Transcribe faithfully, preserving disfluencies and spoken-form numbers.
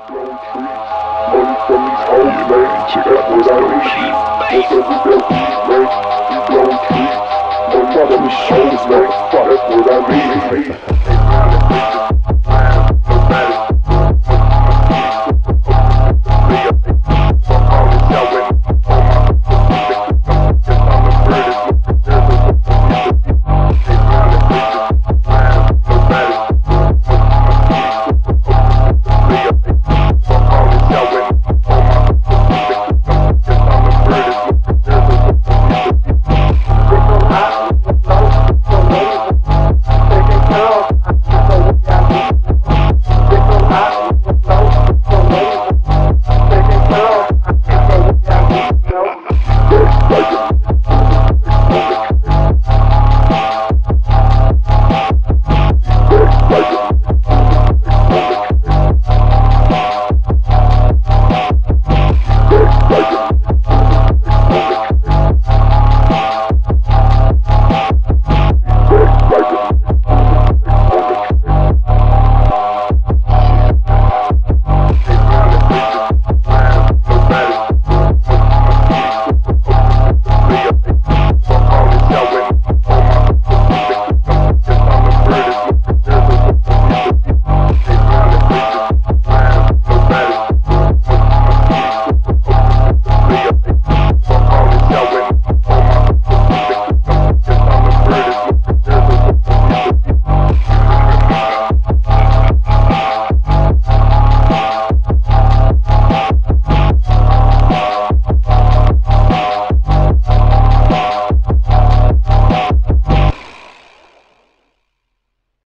Money from these hoes, man. Check out what I need. What's up with that weed, man? You blowing trees. Money from these hoes, man. That's what I need.